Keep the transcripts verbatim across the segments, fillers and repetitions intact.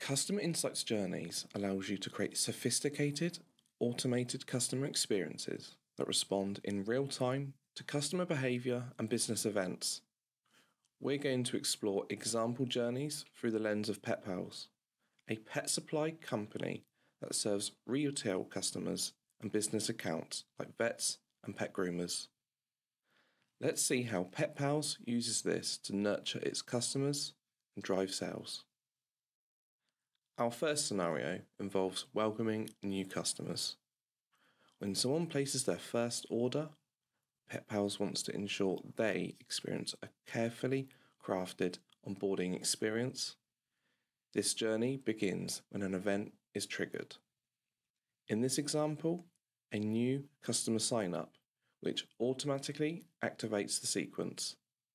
Customer Insights Journeys allows you to create sophisticated, automated customer experiences that respond in real time to customer behavior and business events. We're going to explore example journeys through the lens of PetPals, a pet supply company that serves retail customers and business accounts like vets and pet groomers. Let's see how PetPals uses this to nurture its customers and drive sales. Our first scenario involves welcoming new customers. When someone places their first order, PetPals wants to ensure they experience a carefully crafted onboarding experience. This journey begins when an event is triggered. In this example, a new customer sign-up, which automatically activates the sequence.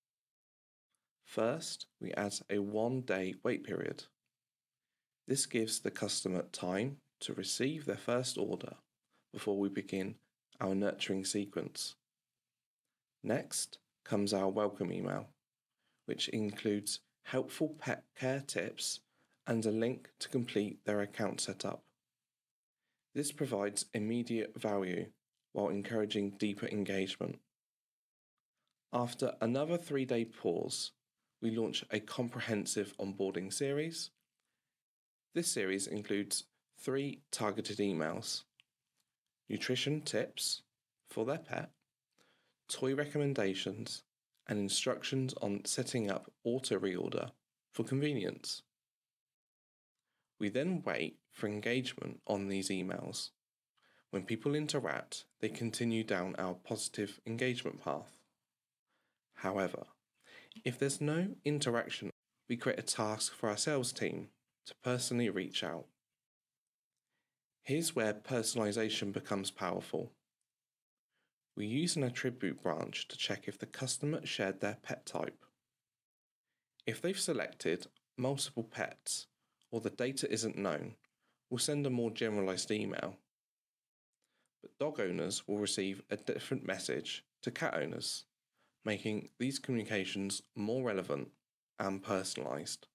First, we add a one-day wait period. This gives the customer time to receive their first order before we begin our nurturing sequence. Next comes our welcome email, which includes helpful pet care tips and a link to complete their account setup. This provides immediate value while encouraging deeper engagement. After another three-day pause, we launch a comprehensive onboarding series. This series includes three targeted emails: nutrition tips for their pet, toy recommendations, and instructions on setting up auto reorder for convenience. We then wait for engagement on these emails. When people interact, they continue down our positive engagement path. However, if there's no interaction, we create a task for our sales team to personally reach out. Here's where personalization becomes powerful. We use an attribute branch to check if the customer shared their pet type. If they've selected multiple pets or the data isn't known, we'll send a more generalized email. But dog owners will receive a different message to cat owners, making these communications more relevant and personalized.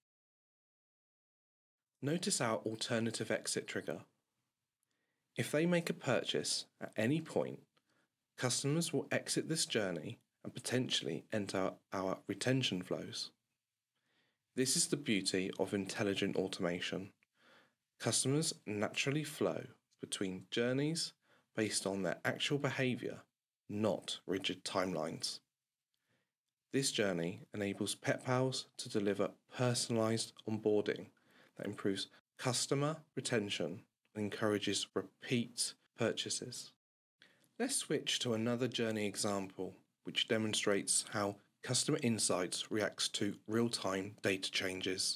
Notice our alternative exit trigger. If they make a purchase at any point, customers will exit this journey and potentially enter our retention flows. This is the beauty of intelligent automation. Customers naturally flow between journeys based on their actual behavior, not rigid timelines. This journey enables PetPals to deliver personalized onboarding that improves customer retention and encourages repeat purchases. Let's switch to another journey example, which demonstrates how Customer Insights reacts to real-time data changes.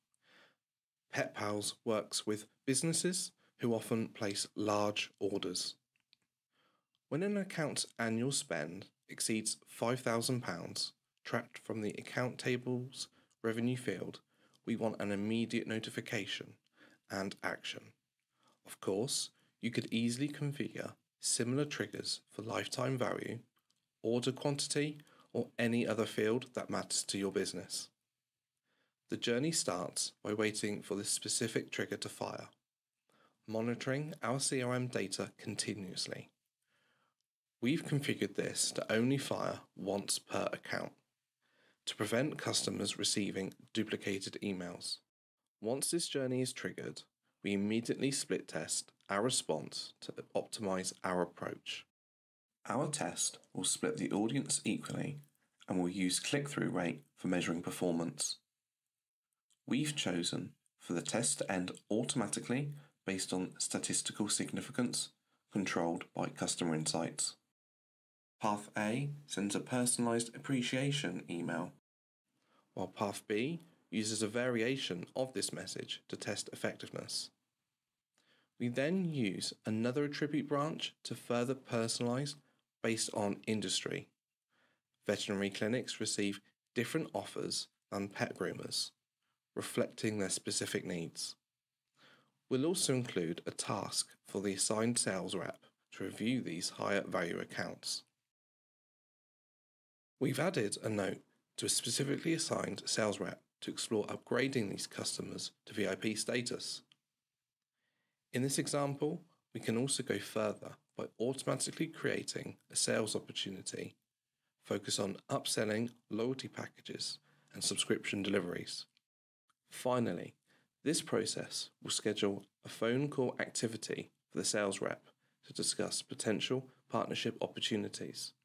PetPals works with businesses who often place large orders. When an account's annual spend exceeds five thousand pounds, tracked from the account table's revenue field, we want an immediate notification and action. Of course, you could easily configure similar triggers for lifetime value, order quantity, or any other field that matters to your business. The journey starts by waiting for this specific trigger to fire, monitoring our C R M data continuously. We've configured this to only fire once per account, to prevent customers receiving duplicated emails. Once this journey is triggered, we immediately split test our response to optimize our approach. Our test will split the audience equally and will use click-through rate for measuring performance. We've chosen for the test to end automatically based on statistical significance, controlled by Customer Insights. Path A sends a personalized appreciation email, while Path B uses a variation of this message to test effectiveness. We then use another attribute branch to further personalize based on industry. Veterinary clinics receive different offers than pet groomers, reflecting their specific needs. We'll also include a task for the assigned sales rep to review these higher value accounts. We've added a note to a specifically assigned sales rep to explore upgrading these customers to V I P status. In this example, we can also go further by automatically creating a sales opportunity focused on upselling loyalty packages and subscription deliveries. Finally, this process will schedule a phone call activity for the sales rep to discuss potential partnership opportunities.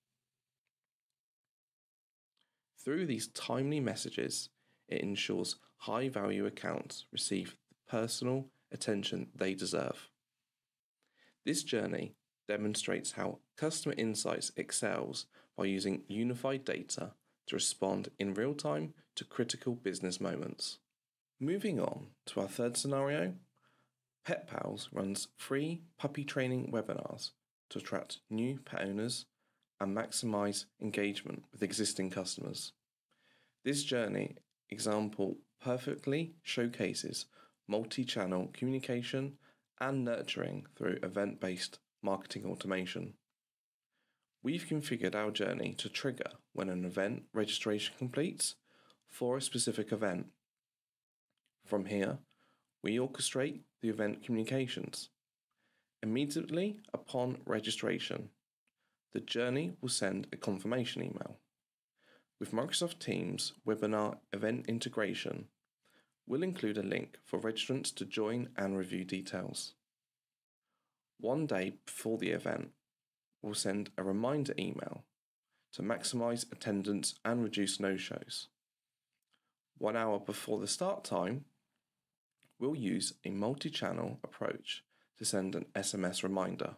Through these timely messages, it ensures high-value accounts receive the personal attention they deserve. This journey demonstrates how Customer Insights excels by using unified data to respond in real time to critical business moments. Moving on to our third scenario, Pet Pals runs free puppy training webinars to attract new pet owners and maximize engagement with existing customers. This journey example perfectly showcases multi-channel communication and nurturing through event-based marketing automation. We've configured our journey to trigger when an event registration completes for a specific event. From here, we orchestrate the event communications. Immediately upon registration, the journey will send a confirmation email. With Microsoft Teams webinar event integration, we'll include a link for registrants to join and review details. One day before the event, we'll send a reminder email to maximize attendance and reduce no-shows. One hour before the start time, we'll use a multi-channel approach to send an S M S reminder.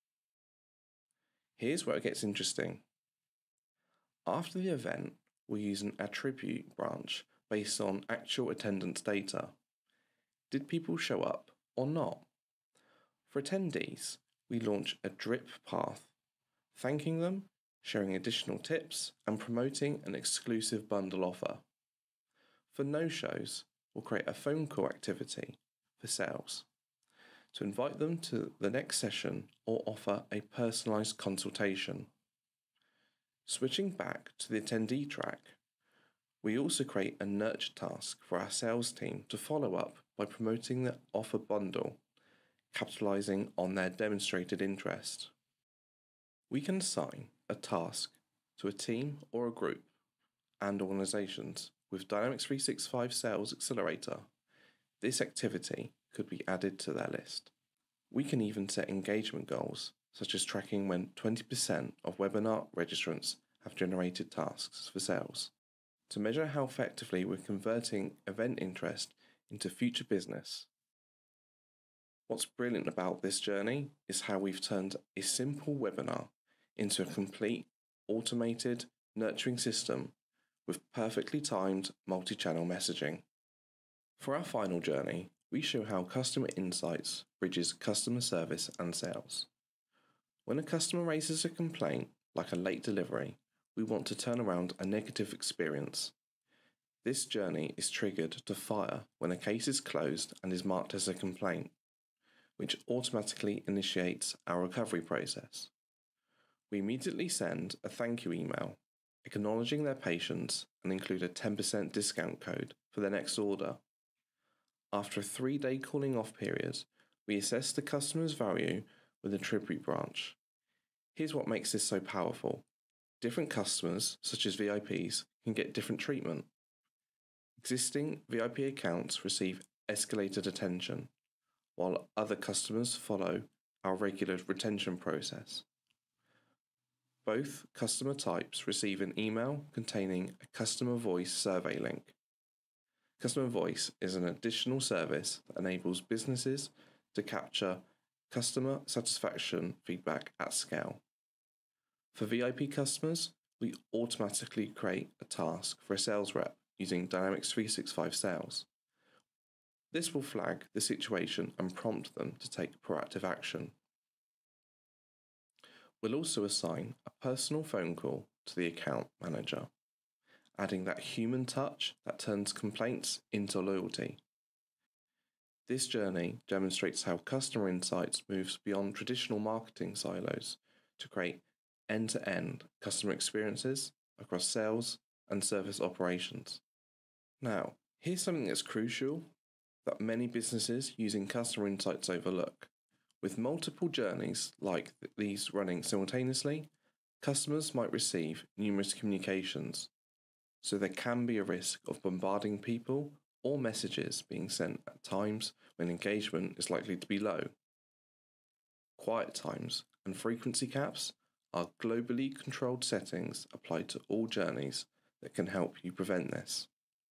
Here's where it gets interesting. After the event, we'll use an attribute branch based on actual attendance data. Did people show up or not? For attendees, we launch a drip path, thanking them, sharing additional tips, and promoting an exclusive bundle offer. For no-shows, we'll create a phone call activity for sales to invite them to the next session or offer a personalised consultation. Switching back to the attendee track, we also create a nurture task for our sales team to follow up by promoting the offer bundle, capitalising on their demonstrated interest. We can assign a task to a team or a group and organisations with Dynamics three sixty-five Sales Accelerator. This activity could be added to their list. We can even set engagement goals, such as tracking when twenty percent of webinar registrants have generated tasks for sales, to measure how effectively we're converting event interest into future business. What's brilliant about this journey is how we've turned a simple webinar into a complete, automated, nurturing system with perfectly timed multi-channel messaging. For our final journey, we show how Customer Insights bridges customer service and sales. When a customer raises a complaint, like a late delivery, we want to turn around a negative experience. This journey is triggered to fire when a case is closed and is marked as a complaint, which automatically initiates our recovery process. We immediately send a thank you email, acknowledging their patience, and include a ten percent discount code for their next order. After a three-day calling off period, we assess the customer's value with a tribute branch. Here's what makes this so powerful. Different customers, such as V I Ps, can get different treatment. Existing V I P accounts receive escalated attention, while other customers follow our regular retention process. Both customer types receive an email containing a customer voice survey link. Customer voice is an additional service that enables businesses to capture customer satisfaction feedback at scale. For V I P customers, we automatically create a task for a sales rep using Dynamics three sixty-five Sales. This will flag the situation and prompt them to take proactive action. We'll also assign a personal phone call to the account manager, adding that human touch that turns complaints into loyalty. This journey demonstrates how Customer Insights moves beyond traditional marketing silos to create end-to-end customer experiences across sales and service operations. Now, Here's something that's crucial that many businesses using customer insights overlook. With multiple journeys like these running simultaneously, customers might receive numerous communications, so there can be a risk of bombarding people or messages being sent at times when engagement is likely to be low. Quiet times and frequency caps are globally controlled settings applied to all journeys that can help you prevent this.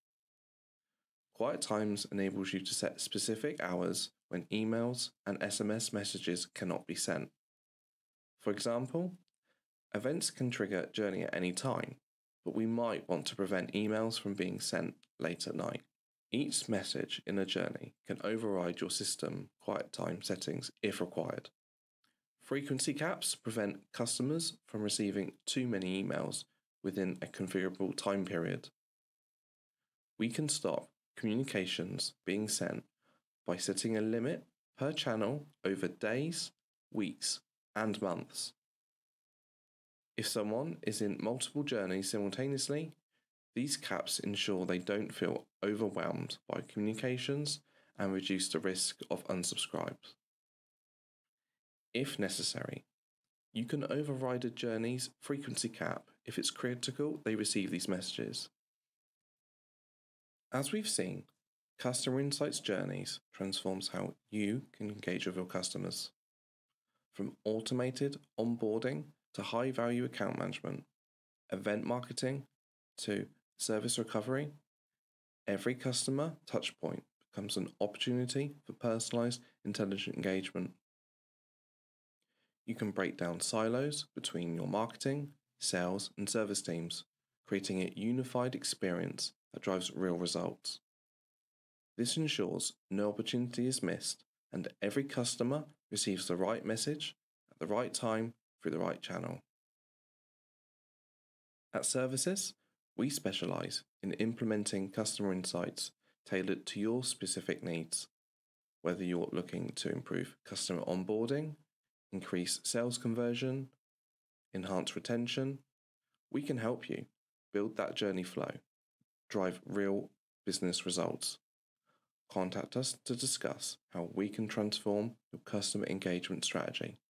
Quiet times enables you to set specific hours when emails and S M S messages cannot be sent. For example, events can trigger journey at any time, but we might want to prevent emails from being sent late at night. Each message in a journey can override your system quiet time settings if required. Frequency caps prevent customers from receiving too many emails within a configurable time period. We can stop communications being sent by setting a limit per channel over days, weeks, and months. If someone is in multiple journeys simultaneously, these caps ensure they don't feel overwhelmed by communications and reduce the risk of unsubscribes. If necessary, you can override a journey's frequency cap if it's critical they receive these messages. As we've seen, Customer Insights Journeys transforms how you can engage with your customers. From automated onboarding to high-value account management, event marketing to service recovery, every customer touchpoint becomes an opportunity for personalized, intelligent engagement. You can break down silos between your marketing, sales, and service teams, creating a unified experience that drives real results. This ensures no opportunity is missed and every customer receives the right message at the right time through the right channel. At ServerSys, we specialize in implementing customer insights tailored to your specific needs. Whether you're looking to improve customer onboarding, increase sales conversion, enhance retention, we can help you build that journey flow, drive real business results. Contact us to discuss how we can transform your customer engagement strategy.